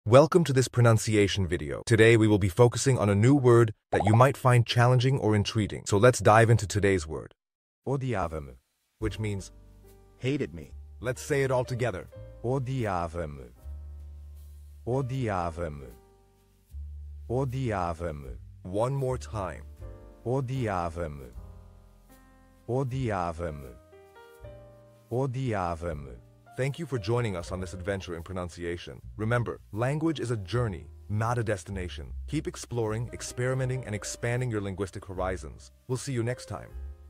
Welcome to this pronunciation video. Today we will be focusing on a new word that you might find challenging or intriguing. So let's dive into today's word, Odiava-me. which means Hated me. let's say it all together. Odiava-me. Odiava-me. Odiava-me. One more time. Odiava-me. Odiava-me. Odiava-me. Thank you for joining us on this adventure in pronunciation. Remember, language is a journey, not a destination. Keep exploring, experimenting, and expanding your linguistic horizons. We'll see you next time.